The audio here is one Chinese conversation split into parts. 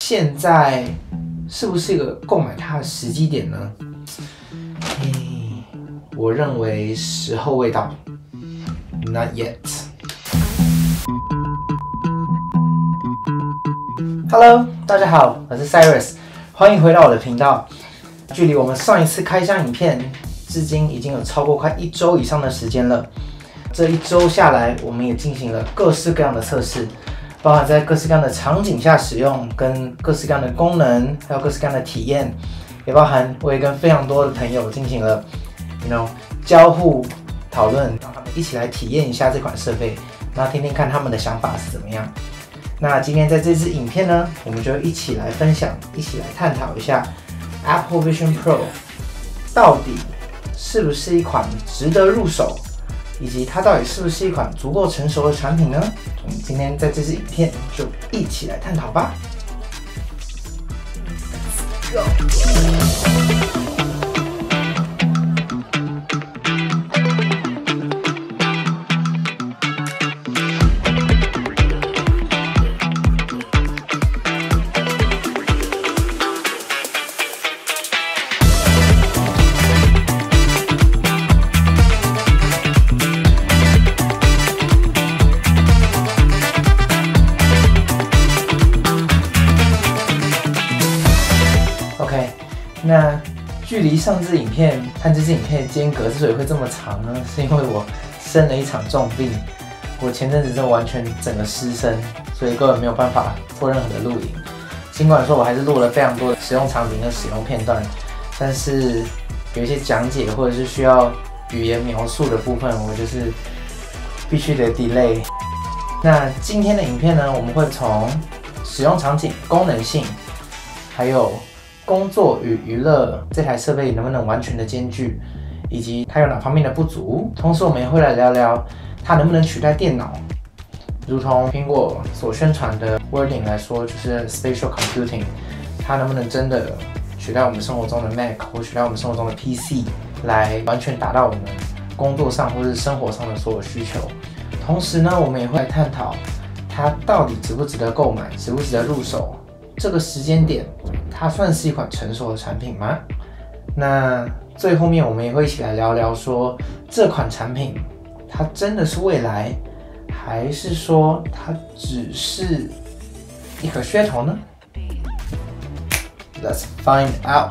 现在是不是一个购买它的时机点呢？我认为时候未到 ，Not yet。Hello， 大家好，我是 Cyrus， 欢迎回到我的频道。距离我们上一次开箱影片，至今已经有超过快1周以上的时间了。这1周下来，我们也进行了各式各样的测试。包含在各式各样的场景下使用，跟各式各样的功能，还有各式各样的体验，也包含我也跟非常多的朋友进行了交互讨论，让他们一起来体验一下这款设备，然后听听看他们的想法是怎么样。那今天在这支影片呢，我们就一起来分享，一起来探讨一下 Apple Vision Pro 到底是不是一款值得入手，以及它到底是不是一款足够成熟的产品呢？我们今天在这支影片就一起来探讨吧。Let's go。那距离上支影片和这支影片的间隔之所以会这么长呢，是因为我生了一场重病。我前阵子真的完全整个失声，所以根本没有办法做任何的录影。尽管说我还是录了非常多的使用场景跟使用片段，但是有一些讲解或者是需要语言描述的部分，我就是必须得 delay。那今天的影片呢，我们会从使用场景、功能性，还有工作与娱乐这台设备能不能完全的兼具，以及它有哪方面的不足。同时，我们也会来聊聊它能不能取代电脑，如同苹果所宣传的 wording 来说，就是 spatial computing， 它能不能真的取代我们生活中的 Mac 或取代我们生活中的 PC， 来完全达到我们工作上或是生活上的所有需求。同时呢，我们也会来探讨它到底值不值得购买，值不值得入手。这个时间点，它算是一款成熟的产品吗？那最后面我们也会一起来聊聊说，这款产品它真的是未来，还是说它只是一颗噱头呢？ Let's find out。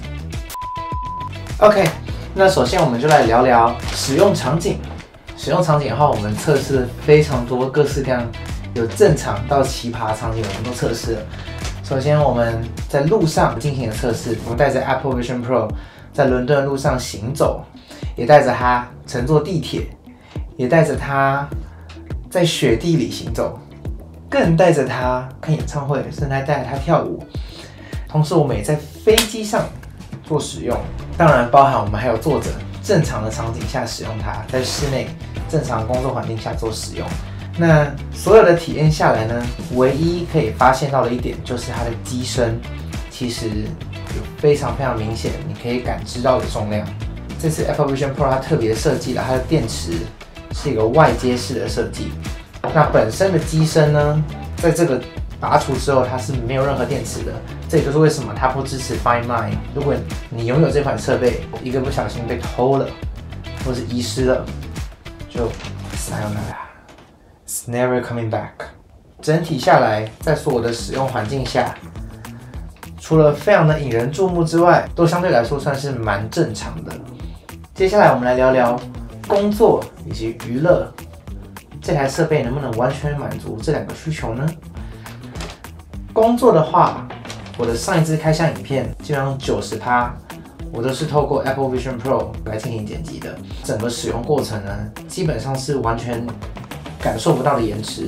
OK， 那首先我们就来聊聊使用场景。使用场景的话，我们测试了非常多各式各样，有正常到奇葩的场景，我们都测试了。首先，我们在路上进行了测试，我们带着 Apple Vision Pro 在伦敦的路上行走，也带着它乘坐地铁，也带着它在雪地里行走，更带着它看演唱会，甚至还带着它跳舞。同时，我们也在飞机上做使用，当然包含我们还有坐着正常的场景下使用它，在室内正常工作环境下做使用。那所有的体验下来呢，唯一可以发现到的一点就是它的机身其实有非常明显，你可以感知到的重量。这次 Apple Vision Pro 它特别设计了它的电池是一个外接式的设计。那本身的机身呢，在这个拔除之后，它是没有任何电池的。这也就是为什么它不支持 Find My。如果你拥有这款设备，一个不小心被偷了，或是遗失了，就 Sayonara。It's never coming back。 整体下来，在所有的使用环境下，除了非常的引人注目之外，都相对来说算是蛮正常的。接下来我们来聊聊工作以及娱乐，这台设备能不能完全满足这2个需求呢？工作的话，我的上一支开箱影片基本上90%我都是透过 Apple Vision Pro 来进行剪辑的，整个使用过程呢，基本上是完全感受不到的延迟。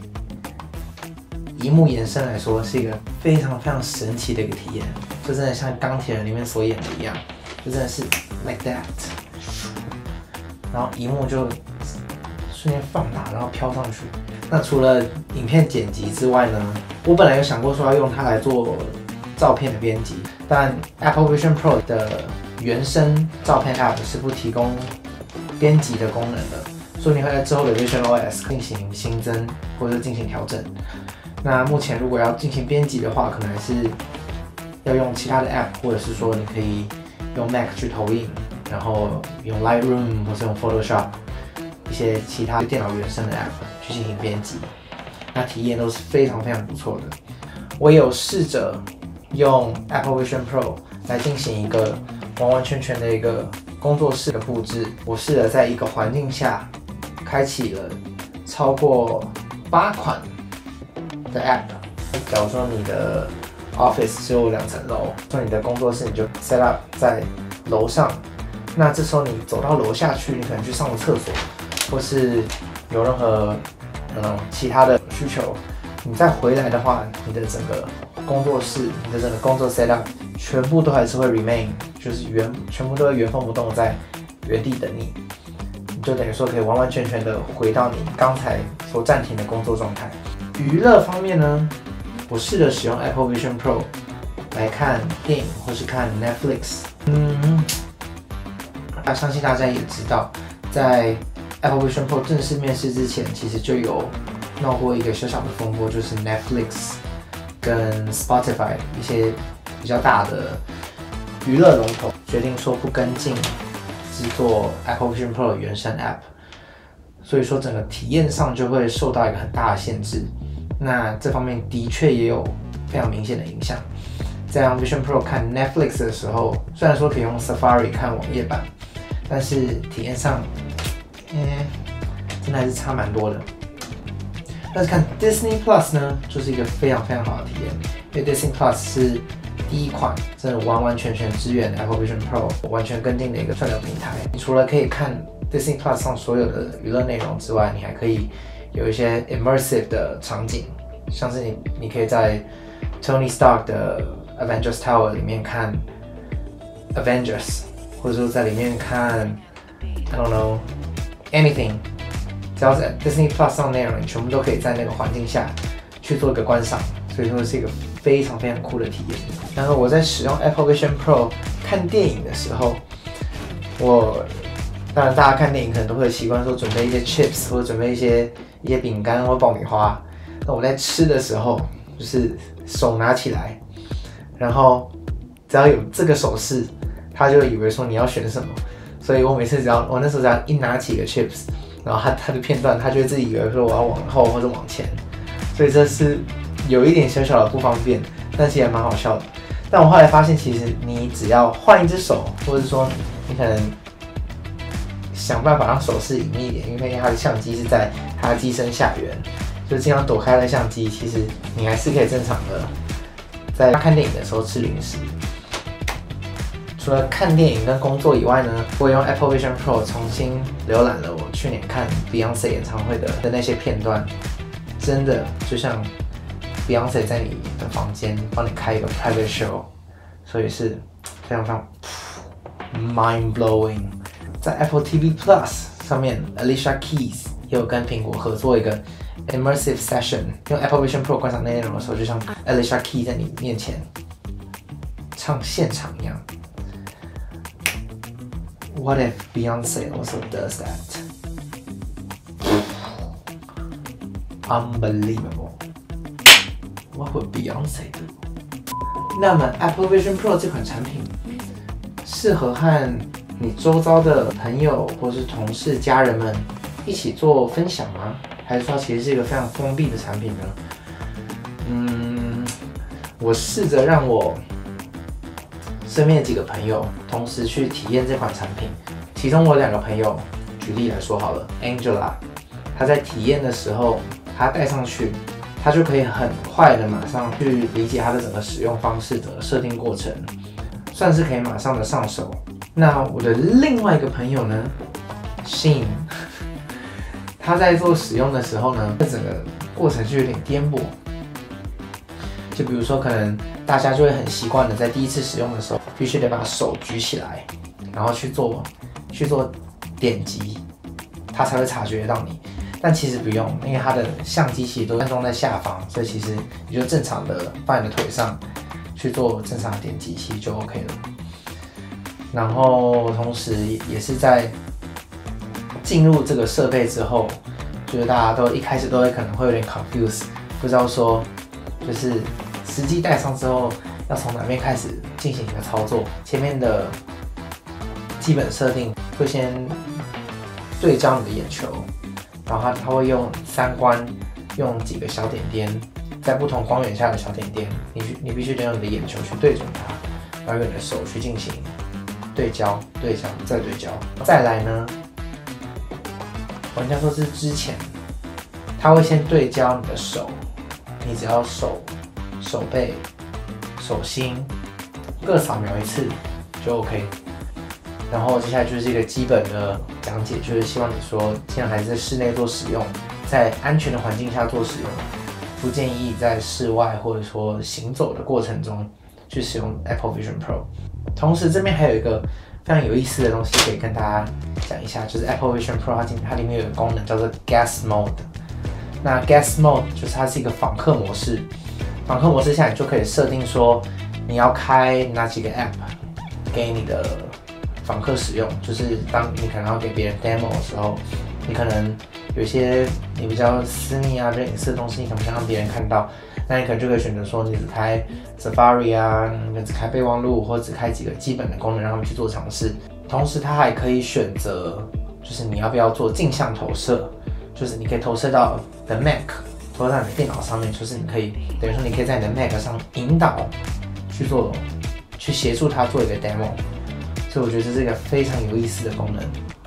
萤幕延伸来说，是一个非常神奇的一个体验，就真的像钢铁人里面所演的一样，就真的是 like that， 然后萤幕就瞬间放大，然后飘上去。那除了影片剪辑之外呢，我本来有想过说要用它来做照片的编辑，但 Apple Vision Pro 的原生照片 App 是不提供编辑的功能的，所以你会在之后的 Vision OS 进行新增或者进行调整。 那目前如果要进行编辑的话，可能还是要用其他的 App， 或者是说你可以用 Mac 去投影，然后用 Lightroom 或是用 Photoshop 一些其他电脑原生的 App 去进行编辑，那体验都是非常非常不错的。我也有试着用 Apple Vision Pro 来进行一个完完全全的一个工作室的布置。我试着在一个环境下开启了超过8款的 App。假如说你的 Office 只有2层楼，说你的工作室你就 set up 在楼上，那这时候你走到楼下去，你可能去上个厕所，或是有任何其他的需求，你再回来的话，你的整个工作室，你的整个工作 set up 全部都还是会 remain， 就是全部都会原封不动在原地等你，你就等于说可以完完全全的回到你刚才所暂停的工作状态。娱乐方面呢，我试着使用 Apple Vision Pro 来看电影或是看 Netflix。相信大家也知道，在 Apple Vision Pro 正式面世之前，其实就有闹过一个小小的风波，就是 Netflix 跟 Spotify 一些比较大的娱乐龙头决定说不跟进制作 Apple Vision Pro 的原生 App， 所以说整个体验上就会受到一个很大的限制。那这方面的确也有非常明显的影响。在用 Vision Pro 看 Netflix 的时候，虽然说可以用 Safari 看网页版，但是体验上，真的还是差蛮多的。但是看 Disney Plus 呢，就是一个非常非常好的体验，因为 Disney Plus 是第一款真的完完全全支援 Apple Vision Pro 完全跟进的一个串流平台。你除了可以看 Disney Plus 上所有的娱乐内容之外，你还可以有一些 immersive 的场景，像是你可以在 Tony Stark 的 Avengers Tower 里面看 Avengers， 或者说在里面看 I don't know anything， 只要是 Disney Plus 上的内容，你全部都可以在那个环境下去做一个观赏，所以说是一个非常非常酷的体验。然后我在使用 Apple Vision Pro 看电影的时候，当然大家看电影可能都会习惯说准备一些 chips 或者准备一些饼干或爆米花。那我在吃的时候，就是手拿起来，然后只要有这个手势，他就以为说你要选什么。所以我每次我那时候只要一拿起一个 chips， 然后它的片段，他就会自己以为说我要往后或者往前。所以这是有一点小小的不方便，但是也蛮好笑的。但我后来发现，其实你只要换一只手，或者说你可能想办法让手势隐秘一点，因为它的相机是在它的机身下缘，就尽量躲开了相机。其实你还是可以正常的在看电影的时候吃零食。除了看电影跟工作以外呢，我也用 Apple Vision Pro 重新浏览了我去年看 Beyonce 演唱会的那些片段，真的就像 Beyonce 在你的房间帮你开一个 private show， 所以是非常非常 mind blowing。在 Apple TV Plus 上面 ，Alicia Keys 也有跟苹果合作一个 immersive session， 用 Apple Vision Pro 观赏内容的时候，就像 Alicia Keys 在你面前唱现场一样。What if Beyonce also does that? Unbelievable. What would Beyonce do? 那么 Apple Vision Pro 这款产品适合和你周遭的朋友或是同事、家人们一起做分享吗？还是说其实是一个非常封闭的产品呢？我试着让我身边的几个朋友同时去体验这款产品，其中我2个朋友，举例来说好了 ，Angela， 她在体验的时候，她戴上去，她就可以很快的马上去理解它的整个使用方式的设定过程，算是可以马上的上手。那我的另外一个朋友呢 ，Sheen， 他在做使用的时候呢，这整个过程就有点颠簸。就比如说，可能大家就会很习惯的在第一次使用的时候，必须得把手举起来，然后去做点击，它才会察觉到你。但其实不用，因为它的相机其实都安装在下方，所以其实你就正常的放你的腿上去做正常的点击，其实就 OK 了。然后同时也是在进入这个设备之后，就是大家都一开始都会可能会有点 confused， 不知道说就是实际戴上之后要从哪边开始进行一个操作。前面的基本设定会先对焦你的眼球，然后它会用3关，用几个小点点，在不同光源下的小点点，你必须得用你的眼球去对准它，然后用你的手去进行对焦、对焦再对焦。再来呢，玩家说是之前，它会先对焦你的手，你只要手背、手心各扫描一次就 OK。然后接下来就是一个基本的讲解，就是希望你说尽量还是在室内做使用，在安全的环境下做使用，不建议在室外或者说行走的过程中去使用 Apple Vision Pro。同时这边还有一个非常有意思的东西可以跟大家讲一下，就是 Apple Vision Pro 它里面有一个功能叫做 Guest Mode。那 Guest Mode 就是它是一个访客模式，访客模式下你就可以设定说你要开哪几个 App 给你的访客使用，就是当你可能要给别人 demo 的时候，你可能有一些你比较私密啊、比较隐私的东西，你可能不想让别人看到，那你可能就可以选择说，你只开 Safari 啊，你只开备忘录，或者只开几个基本的功能让他们去做尝试。同时，它还可以选择，就是你要不要做镜像投射，就是你可以投射到你的 Mac， 投射到你的电脑上面，就是你可以等于说你可以在你的 Mac 上引导去协助它做一个 demo。所以我觉得这是一个非常有意思的功能。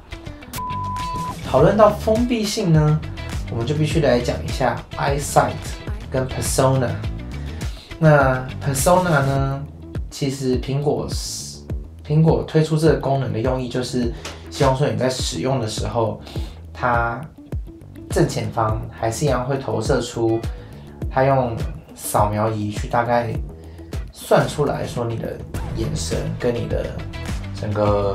讨论到封闭性呢，我们就必须来讲一下 EyeSight 跟 Persona。那 Persona 呢，其实苹果推出这个功能的用意就是希望说你在使用的时候，它正前方还是一样会投射出，它用扫描仪去大概算出来说你的眼神跟你的整个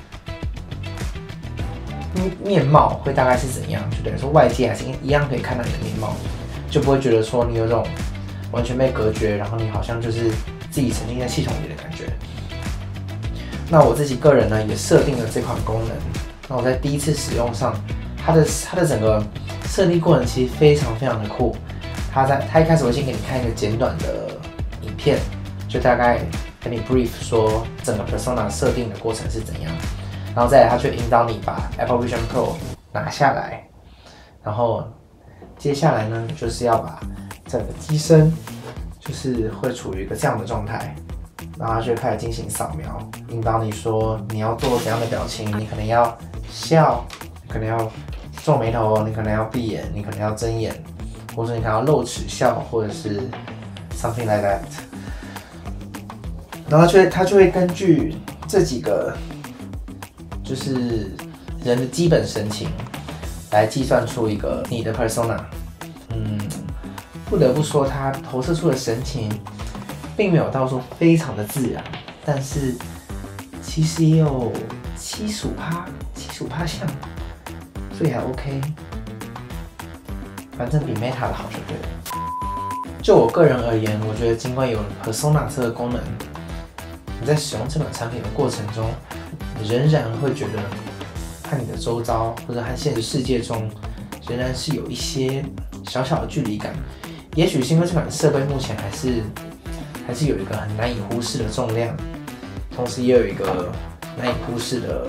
面貌会大概是怎样，就等于说外界还是一样可以看到你的面貌，就不会觉得说你有种完全被隔绝，然后你好像就是自己沉浸在系统里的感觉。那我自己个人呢也设定了这款功能，那我在第一次使用上，它的整个设定过程其实非常非常的酷。它一开始会先给你看一个简短的影片，就大概跟你 brief 说整个 Persona 设定的过程是怎样，然后再来它就引导你把 Apple Vision Pro 拿下来，然后接下来呢就是要把整个机身就是会处于一个这样的状态，然后它就开始进行扫描，引导你说你要做怎样的表情，你可能要笑，你可能要皱眉头，你可能要闭眼，你可能要睁眼，或者你可能要露齿笑，或者是 something like that。然后它就会根据这几个就是人的基本神情来计算出一个你的 persona。不得不说，它投射出的神情并没有到说非常的自然，但是其实也有75%像，所以还 OK。反正比 Meta 的好就对了。就我个人而言，我觉得尽管有 persona 这个功能，你在使用这款产品的过程中，你仍然会觉得和你的周遭或者和现实世界中仍然是有一些小小的距离感。也许是因为这款设备目前还是有一个很难以忽视的重量，同时也有一个难以忽视的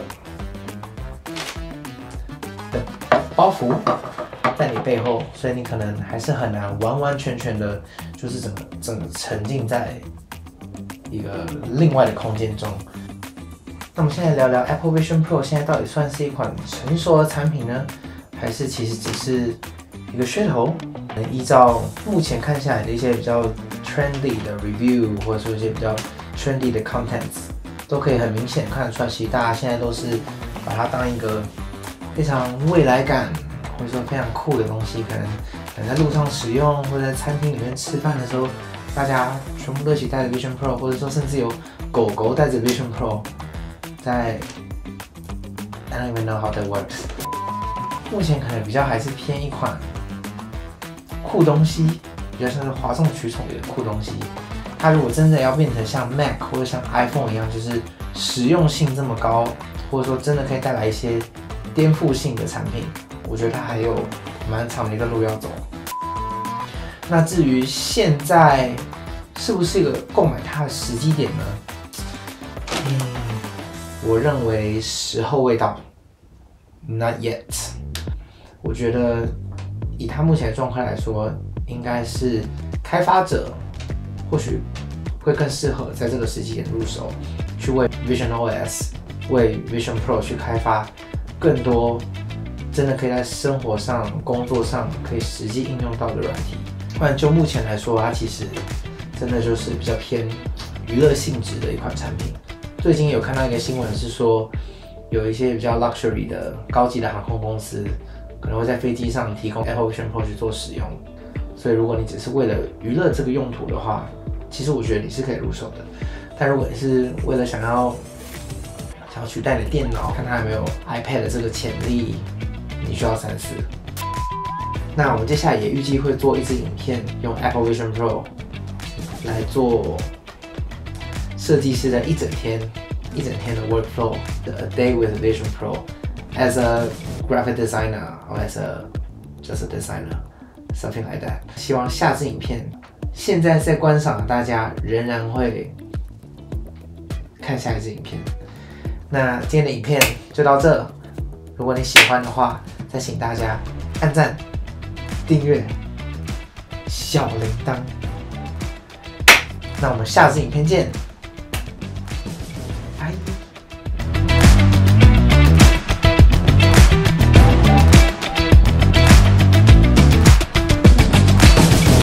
包袱在你背后，所以你可能还是很难完完全全的，就是整个沉浸在一个另外的空间中。那我们现在聊聊 Apple Vision Pro 现在到底算是一款成熟的产品呢，还是其实只是一个噱头？依照目前看下来的一些比较 trendy 的 review， 或者说一些比较 trendy 的 contents， 都可以很明显看得出来，其实大家现在都是把它当一个非常未来感，或者说非常酷的东西，可能在路上使用，或者在餐厅里面吃饭的时候，大家全部都一起带着 Vision Pro， 或者说甚至有狗狗带着 Vision Pro， 在 I don't even know how that works。目前可能比较还是偏一款酷东西，比较像是哗众取宠的酷东西。它如果真的要变成像 Mac 或者像 iPhone 一样，就是实用性这么高，或者说真的可以带来一些颠覆性的产品，我觉得它还有蛮长的一段路要走。 那至于现在是不是一个购买它的时机点呢？我认为时候未到 ，Not yet。我觉得以它目前的状况来说，应该是开发者或许会更适合在这个时机点入手，去为 Vision OS、为 Vision Pro 去开发更多真的可以在生活上、工作上可以实际应用到的软体。不然就目前来说，它其实真的就是比较偏娱乐性质的一款产品。最近有看到一个新闻是说，有一些比较 luxury 的高级的航空公司可能会在飞机上提供 Apple Vision Pro 去做使用。所以如果你只是为了娱乐这个用途的话，其实我觉得你是可以入手的。但如果你是为了想要取代你的电脑，看它有没有 iPad 的这个潜力，你需要三思。那我们接下来也预计会做一支影片，用 Apple Vision Pro 来做设计师的一整天的 workflow 的 A Day with Vision Pro as a graphic designer or as a just a designer something like that。希望下支影片现在在观赏的大家仍然会看下一支影片。那今天的影片就到这，如果你喜欢的话，再请大家按赞、订阅、小铃铛。那我们下支影片见，拜。